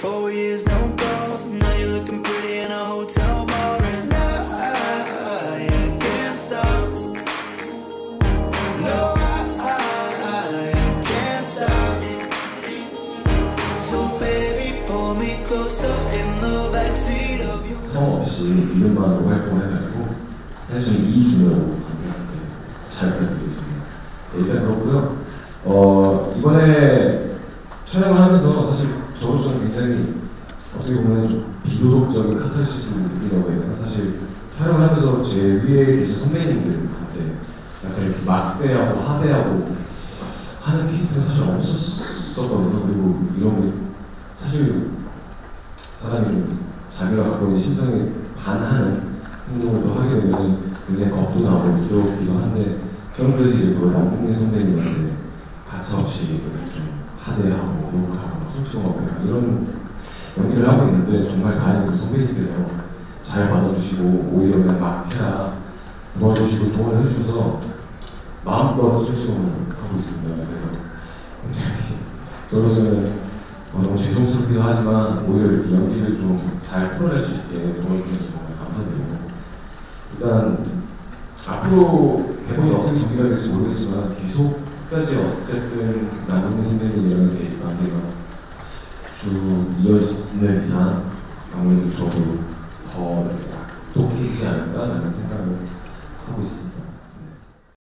4 years, no calls. Now you're looking pretty in a hotel bar, and I can't stop. No, I can't stop. So baby, pull me closer in the backseat of your. 성 없이 이름만으로 활동해가지고 사실 2주년 관객한테 잘 부탁드리겠습니다. 네, 일단 그렇고요. 이번에 촬영을 하면서 사실 저로서는 굉장히 어떻게 보면 좀 비도덕적인 카타르시스를 느낀다고 해야 되나? 사실 촬영을 하면서 제 위에 계신 선배님들한테 약간 이렇게 막대하고 하대하고 하는 캐릭터가 사실 없었거든요. 그리고 이런 게 사실 사람이 자기가 갖고 있는 심성에 반하는 행동을 또 하게 되면 굉장히 겁도 나고 무섭기도 한데 저는 그래서 이제 그 남궁민 선배님한테 가차없이 좀 하대하고 욕하고 속성하고 이런 연기를 하고 있는데 정말 다행히 선배님께서 잘 받아주시고 오히려 그냥 막 해라 도와주시고 조언을 해주셔서 마음껏 솔직함을 하고 있습니다. 그래서 굉장히 저로서는 너무 죄송스럽기도 하지만 오히려 이렇게 연기를 좀 잘 풀어낼 수 있게 도와주셔서 정말 감사드리고 일단 앞으로 개봉이 어떻게 전개가 될지 모르겠지만 계속 끝까지 어쨌든 남궁민 선배님이랑 관계가 쭉 이어지는 이상 아무래도 저도 더 이렇게 똑똑해지지 않을까라는 생각을 하고 있습니다.